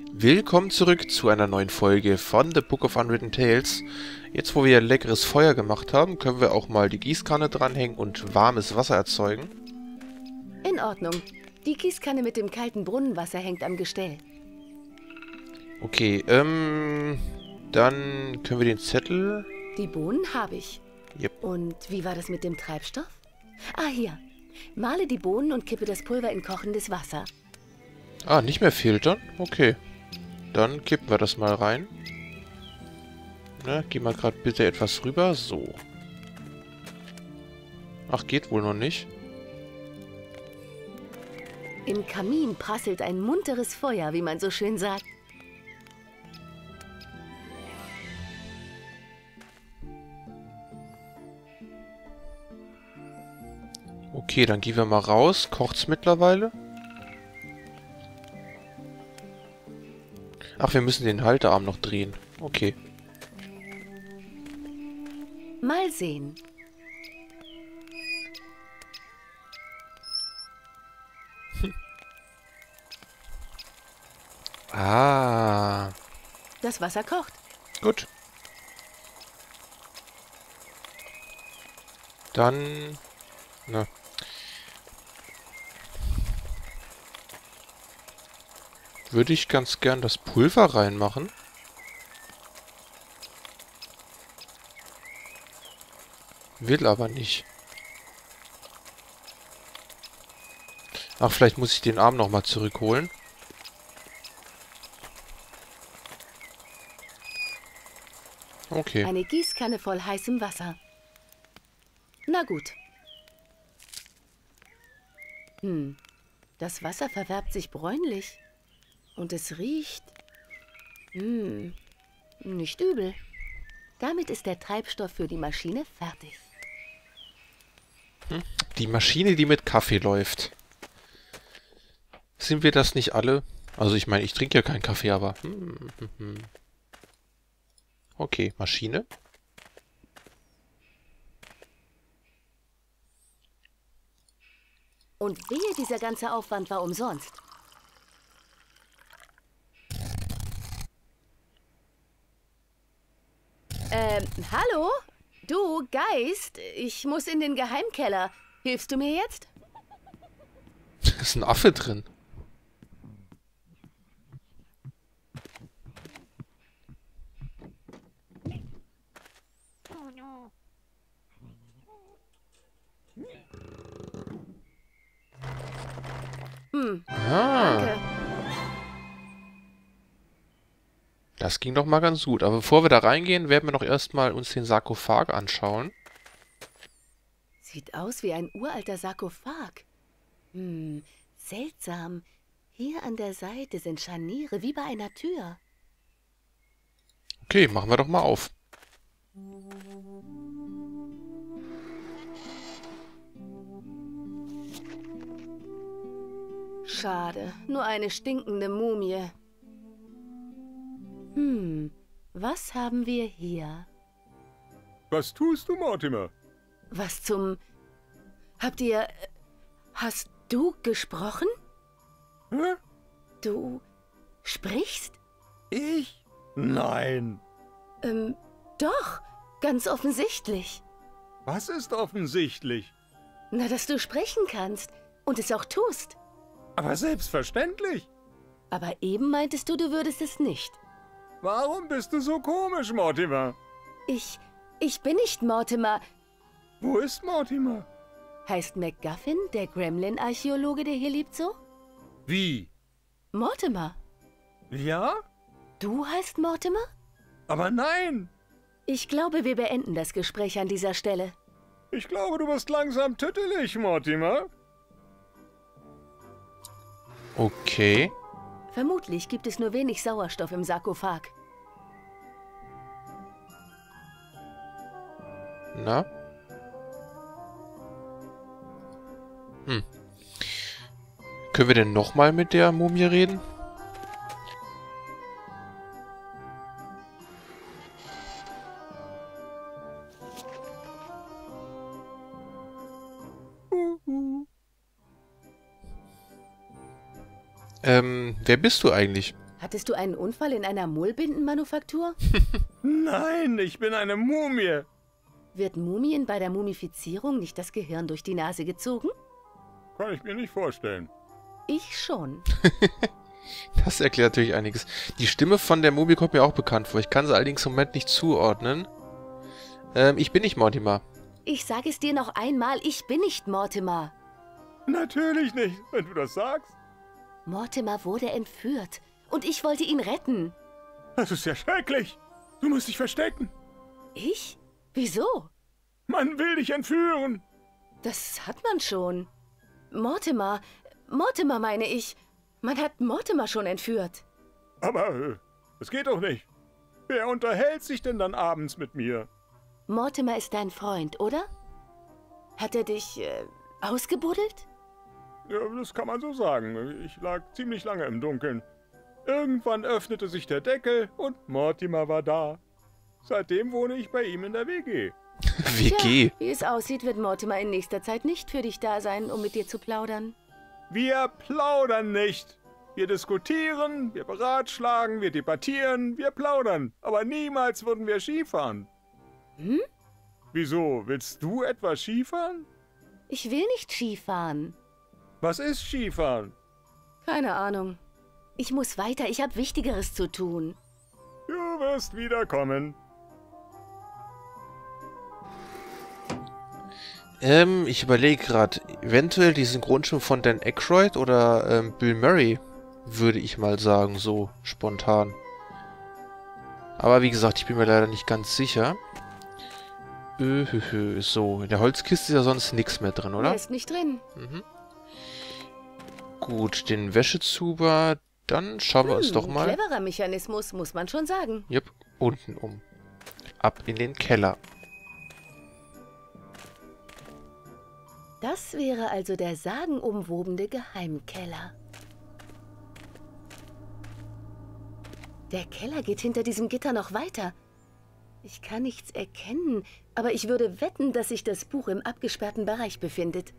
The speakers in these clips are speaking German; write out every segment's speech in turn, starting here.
Willkommen zurück zu einer neuen Folge von The Book of Unwritten Tales. Jetzt, wo wir leckeres Feuer gemacht haben, können wir auch mal die Gießkanne dranhängen und warmes Wasser erzeugen. In Ordnung. Die Gießkanne mit dem kalten Brunnenwasser hängt am Gestell. Okay, dann können wir den Zettel... Die Bohnen habe ich. Yep. Und wie war das mit dem Treibstoff? Ah, hier. Male die Bohnen und kippe das Pulver in kochendes Wasser. Ah, nicht mehr filtern? Okay. Dann kippen wir das mal rein. Na, geh mal gerade bitte etwas rüber. So. Ach, geht wohl noch nicht. Im Kamin prasselt ein munteres Feuer, wie man so schön sagt. Okay, dann gehen wir mal raus. Kocht's mittlerweile? Ach, wir müssen den Haltearm noch drehen. Okay. Mal sehen. Ah. Das Wasser kocht. Gut. Dann... Na. Würde ich ganz gern das Pulver reinmachen. Will aber nicht. Ach, vielleicht muss ich den Arm nochmal zurückholen. Okay. Eine Gießkanne voll heißem Wasser. Na gut. Das Wasser verfärbt sich bräunlich. Und es riecht... nicht übel. Damit ist der Treibstoff für die Maschine fertig. Die Maschine, die mit Kaffee läuft. Sind wir das nicht alle? Also ich meine, ich trinke ja keinen Kaffee, aber... Okay, Maschine. Und wehe, dieser ganze Aufwand war umsonst. Hallo? Du, Geist, ich muss in den Geheimkeller. Hilfst du mir jetzt? Da ist ein Affe drin. Danke. Das ging doch mal ganz gut. Aber bevor wir da reingehen, werden wir noch erstmal uns den Sarkophag anschauen. Sieht aus wie ein uralter Sarkophag. Seltsam. Hier an der Seite sind Scharniere wie bei einer Tür. Okay, machen wir doch mal auf. Schade, nur eine stinkende Mumie. Was haben wir hier? Was tust du, Mortimer? Was zum... Habt ihr... Hast du gesprochen? Hä? Du sprichst? Ich? Nein. Doch, ganz offensichtlich. Was ist offensichtlich? Na, dass du sprechen kannst und es auch tust. Aber selbstverständlich. Aber eben meintest du, du würdest es nicht. Warum bist du so komisch, Mortimer? Ich bin nicht Mortimer. Wo ist Mortimer? Heißt MacGuffin, der Gremlin-Archäologe, der hier lebt, so? Wie? Mortimer. Ja? Du heißt Mortimer? Aber nein. Ich glaube, wir beenden das Gespräch an dieser Stelle. Ich glaube, du wirst langsam tüttelig, Mortimer. Okay. Vermutlich gibt es nur wenig Sauerstoff im Sarkophag. Na? Können wir denn nochmal mit der Mumie reden? Wer bist du eigentlich? Hattest du einen Unfall in einer Mullbindenmanufaktur? Nein, ich bin eine Mumie. Wird Mumien bei der Mumifizierung nicht das Gehirn durch die Nase gezogen? Kann ich mir nicht vorstellen. Ich schon. Das erklärt natürlich einiges. Die Stimme von der Mumie kommt mir auch bekannt vor. Ich kann sie allerdings im Moment nicht zuordnen. Ich bin nicht Mortimer. Ich sage es dir noch einmal, ich bin nicht Mortimer. Natürlich nicht, wenn du das sagst. Mortimer wurde entführt und ich wollte ihn retten. Das ist ja schrecklich. Du musst dich verstecken. Ich? Wieso? Man will dich entführen. Das hat man schon. Mortimer meine ich. Man hat Mortimer schon entführt. Aber es geht doch nicht. Wer unterhält sich denn dann abends mit mir? Mortimer ist dein Freund, oder? Hat er dich ausgebuddelt? Ja, das kann man so sagen. Ich lag ziemlich lange im Dunkeln. Irgendwann öffnete sich der Deckel und Mortimer war da. Seitdem wohne ich bei ihm in der WG. WG? Tja, wie es aussieht, wird Mortimer in nächster Zeit nicht für dich da sein, um mit dir zu plaudern. Wir plaudern nicht. Wir diskutieren, wir beratschlagen, wir debattieren, wir plaudern. Aber niemals würden wir Skifahren. Hm? Wieso? Willst du etwa Skifahren? Ich will nicht Skifahren. Was ist Skifahren? Keine Ahnung. Ich muss weiter, ich habe Wichtigeres zu tun. Du wirst wiederkommen. Ich überlege gerade, eventuell die Synchronstimme von Dan Aykroyd oder Bill Murray, würde ich mal sagen, so spontan. Aber wie gesagt, ich bin mir leider nicht ganz sicher. So, in der Holzkiste ist ja sonst nichts mehr drin, oder? Er ist nicht drin. Mhm. Gut, den Wäschezuber, dann schauen wir uns doch mal. Cleverer Mechanismus, muss man schon sagen. Jupp, unten um. Ab in den Keller. Das wäre also der sagenumwobene Geheimkeller. Der Keller geht hinter diesem Gitter noch weiter. Ich kann nichts erkennen, aber ich würde wetten, dass sich das Buch im abgesperrten Bereich befindet.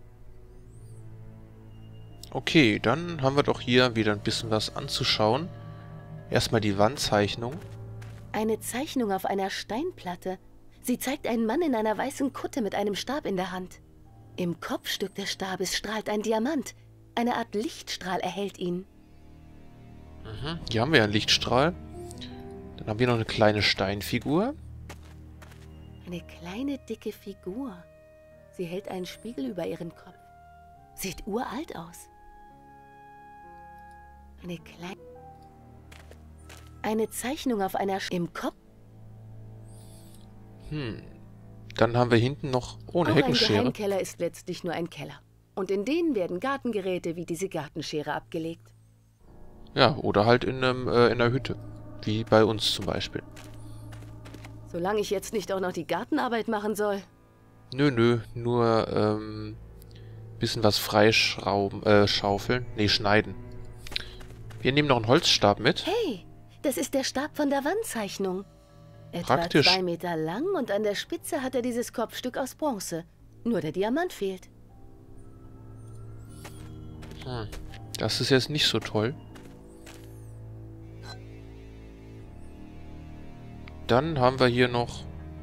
Okay, dann haben wir doch hier wieder ein bisschen was anzuschauen. Erstmal die Wandzeichnung. Eine Zeichnung auf einer Steinplatte. Sie zeigt einen Mann in einer weißen Kutte mit einem Stab in der Hand. Im Kopfstück des Stabes strahlt ein Diamant. Eine Art Lichtstrahl erhellt ihn. Mhm, hier haben wir einen Lichtstrahl. Dann haben wir noch eine kleine Steinfigur. Eine kleine, dicke Figur. Sie hält einen Spiegel über ihren Kopf. Sieht uralt aus. Eine Zeichnung auf einer im Kopf. Dann haben wir hinten noch ohne Auch Heckenschere. ein Geheimkeller ist letztlich nur ein Keller. Und in denen werden Gartengeräte wie diese Gartenschere abgelegt. Ja, oder halt in einer Hütte. Wie bei uns zum Beispiel. Solange ich jetzt nicht auch noch die Gartenarbeit machen soll. Nö, nur bisschen was freischrauben, schaufeln. Nee, schneiden. Wir nehmen noch einen Holzstab mit. Hey, das ist der Stab von der Wandzeichnung. Etwa Praktisch. 2 Meter lang und an der Spitze hat er dieses Kopfstück aus Bronze. Nur der Diamant fehlt. Das ist jetzt nicht so toll. Dann haben wir hier noch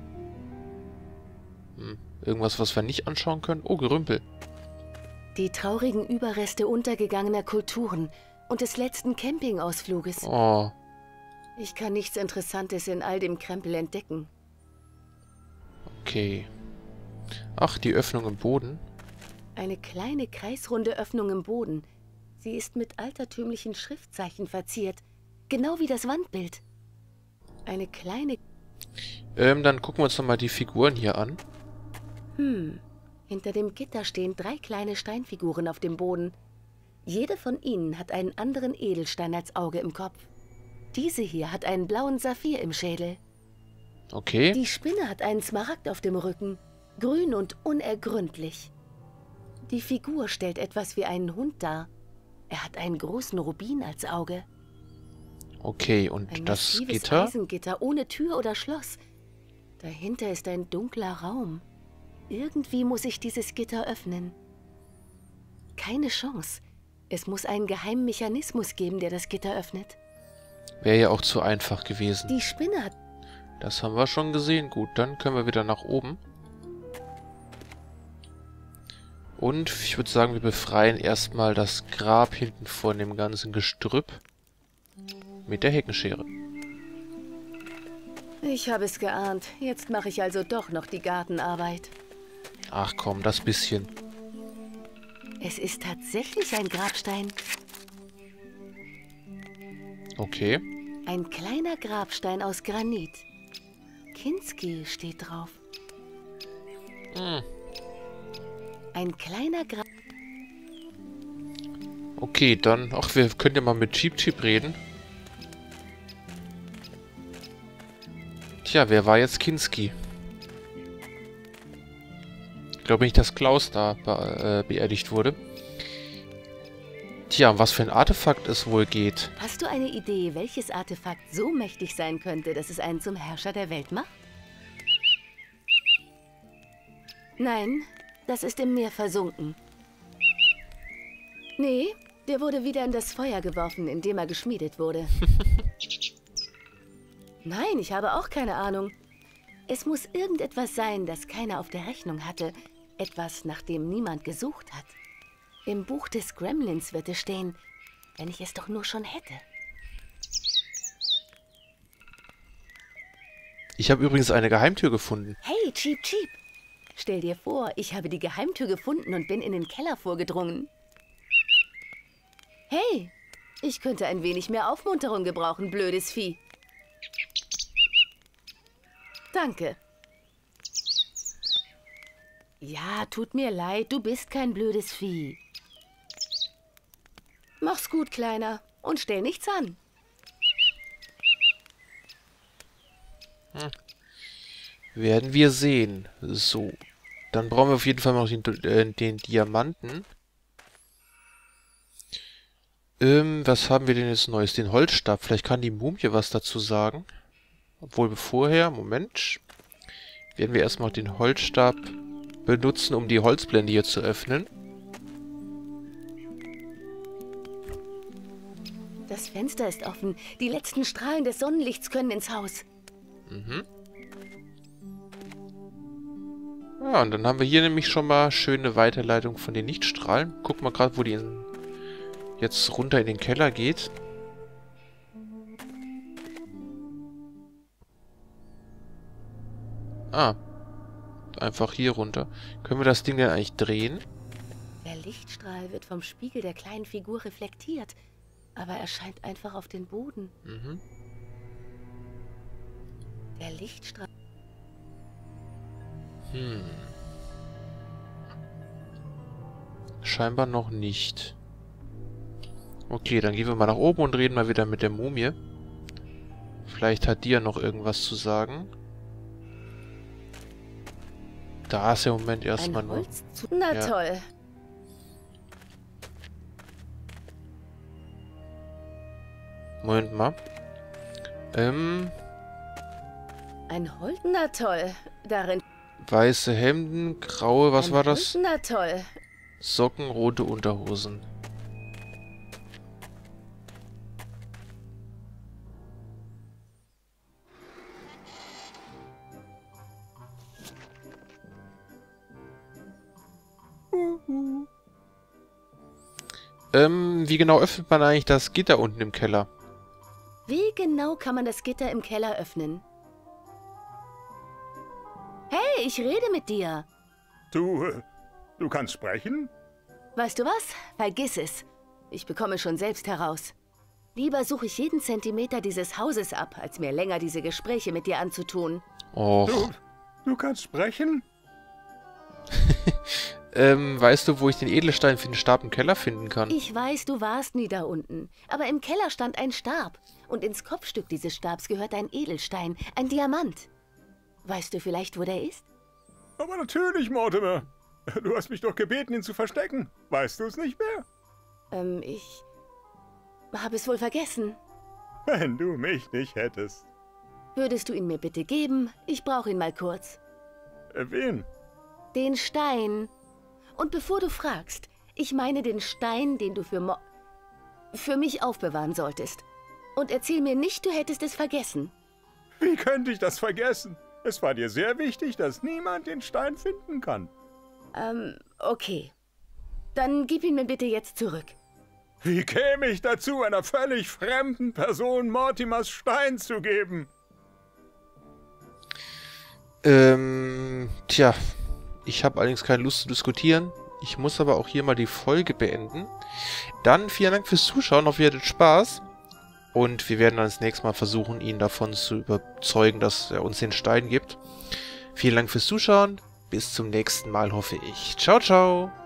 irgendwas, was wir nicht anschauen können. Oh, Gerümpel. Die traurigen Überreste untergegangener Kulturen und des letzten Campingausfluges. Oh, Ich kann nichts Interessantes in all dem Krempel entdecken. okay. Ach, die Öffnung im Boden. Eine kleine kreisrunde Öffnung im Boden. Sie ist mit altertümlichen Schriftzeichen verziert, genau wie das Wandbild. Eine kleine... Dann gucken wir uns nochmal die Figuren hier an. Hinter dem Gitter stehen 3 kleine Steinfiguren auf dem Boden. Jede von ihnen hat einen anderen Edelstein als Auge im Kopf. Diese hier hat einen blauen Saphir im Schädel. Okay. Die Spinne hat einen Smaragd auf dem Rücken, grün und unergründlich. Die Figur stellt etwas wie einen Hund dar. Er hat einen großen Rubin als Auge. Okay, und Ein das massives Gitter? Eisengitter ohne Tür oder Schloss. Dahinter ist ein dunkler Raum. Irgendwie muss ich dieses Gitter öffnen. Keine Chance. Es muss einen geheimen Mechanismus geben, der das Gitter öffnet. Wäre ja auch zu einfach gewesen. Die Spinne hat... Das haben wir schon gesehen. Gut, dann können wir wieder nach oben. Und ich würde sagen, wir befreien erstmal das Grab hinten von dem ganzen Gestrüpp mit der Heckenschere. Ich habe es geahnt. Jetzt mache ich also doch noch die Gartenarbeit. Ach komm, das bisschen. Es ist tatsächlich ein Grabstein. Okay. Ein kleiner Grabstein aus Granit. Kinski steht drauf. Hm. Ein kleiner Okay, dann... Ach, wir können ja mal mit Cheep Cheep reden. Tja, wer war jetzt Kinski? Ich glaube nicht, dass Klaus da beerdigt wurde. Tja, um was für ein Artefakt es wohl geht. Hast du eine Idee, welches Artefakt so mächtig sein könnte, dass es einen zum Herrscher der Welt macht? Nein, das ist im Meer versunken. Nee, der wurde wieder in das Feuer geworfen, in dem er geschmiedet wurde. Nein, ich habe auch keine Ahnung. Es muss irgendetwas sein, das keiner auf der Rechnung hatte. Etwas, nach dem niemand gesucht hat. Im Buch des Gremlins wird es stehen, wenn ich es doch nur schon hätte. Ich habe übrigens eine Geheimtür gefunden. Hey, Cheep Cheep. Stell dir vor, ich habe die Geheimtür gefunden und bin in den Keller vorgedrungen. Hey, ich könnte ein wenig mehr Aufmunterung gebrauchen, blödes Vieh. Danke. Ja, tut mir leid, du bist kein blödes Vieh. Mach's gut, Kleiner, und stell nichts an. Werden wir sehen. So. Dann brauchen wir auf jeden Fall noch den Diamanten. Was haben wir denn jetzt Neues? Den Holzstab. Vielleicht kann die Mumie was dazu sagen. Obwohl vorher, Moment, werden wir erstmal den Holzstab benutzen, um die Holzblende hier zu öffnen. Das Fenster ist offen. Die letzten Strahlen des Sonnenlichts können ins Haus. Mhm. Ja, und dann haben wir hier nämlich schon mal schöne Weiterleitung von den Lichtstrahlen. Guck mal gerade, wo die jetzt runter in den Keller geht. Ah. Einfach hier runter. Können wir das Ding denn eigentlich drehen? Der Lichtstrahl wird vom Spiegel der kleinen Figur reflektiert, aber er scheint einfach auf den Boden. Mhm. Der Lichtstrahl... Scheinbar noch nicht. Okay, dann gehen wir mal nach oben und reden mal wieder mit der Mumie. Vielleicht hat die ja noch irgendwas zu sagen. Da ist ja im Moment erstmal nur... Na ja. Toll. Moment mal. Ein Holz... Na toll. Darin... Weiße Hemden, graue, was war das? Na toll. Socken, rote Unterhosen. Wie genau öffnet man eigentlich das Gitter unten im Keller? Wie genau kann man das Gitter im Keller öffnen? Hey, ich rede mit dir. Du kannst sprechen? Weißt du was? Vergiss es. Ich bekomme schon selbst heraus. Lieber suche ich jeden Zentimeter dieses Hauses ab, als mir länger diese Gespräche mit dir anzutun. Och. Du kannst sprechen? Weißt du, wo ich den Edelstein für den Stab im Keller finden kann? Ich weiß, du warst nie da unten. Aber im Keller stand ein Stab. Und ins Kopfstück dieses Stabs gehört ein Edelstein, ein Diamant. Weißt du vielleicht, wo der ist? Aber natürlich, Mortimer. Du hast mich doch gebeten, ihn zu verstecken. Weißt du es nicht mehr? Ich habe es wohl vergessen. Wenn du mich nicht hättest. Würdest du ihn mir bitte geben? Ich brauche ihn mal kurz. Wen? Den Stein. Und bevor du fragst, ich meine den Stein, den du für mich aufbewahren solltest. Und erzähl mir nicht, du hättest es vergessen. Wie könnte ich das vergessen? Es war dir sehr wichtig, dass niemand den Stein finden kann. Okay. Dann gib ihn mir bitte jetzt zurück. Wie käme ich dazu, einer völlig fremden Person Mortimers Stein zu geben? Tja, ich habe allerdings keine Lust zu diskutieren. Ich muss aber auch hier mal die Folge beenden. Dann vielen Dank fürs Zuschauen, hoffe ihr hattet Spaß. Und wir werden dann das nächste Mal versuchen, ihn davon zu überzeugen, dass er uns den Stein gibt. Vielen Dank fürs Zuschauen. Bis zum nächsten Mal, hoffe ich. Ciao, ciao.